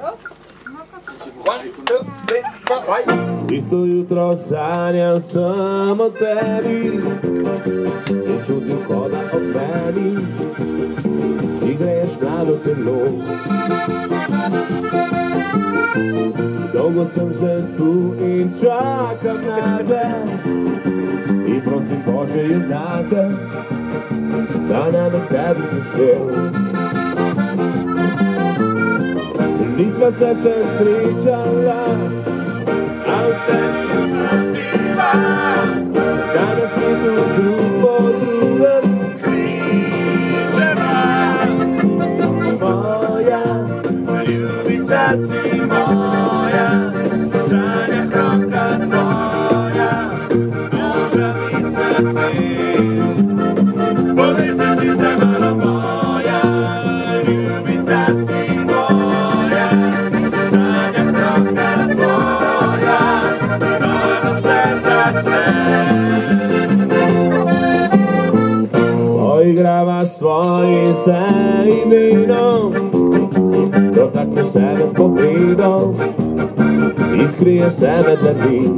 Isto jutro sanjam sam o tebi i čutim ko da o meni si greješ mlado telo. Dolgo sam že tu in čakam na te i prosim Bože junaka da nam je tebi smestel. Nismo se še sričala, a vse mi slutiva, da na svetu drug po drugem kričeva. Moja ljubica si moja, sanja kroka tvoja, duša mi srce. Povesi si se malo moja, ljubica si moja, sanja kroka tvoja, rano se začne. Poigrava s tvojim se imenom, dotakneš sebe s pogledom i skriješ sebe drvi.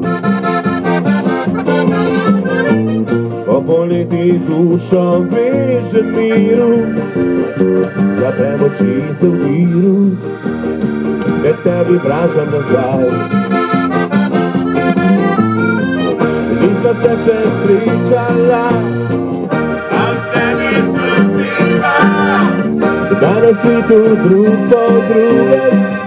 Po poleti dušo veže miru, zaprem oči se v miru, spet tebi vračam nazaj. Nisva se še sričala, a vse mi slutiva, da na svetu drug po drugem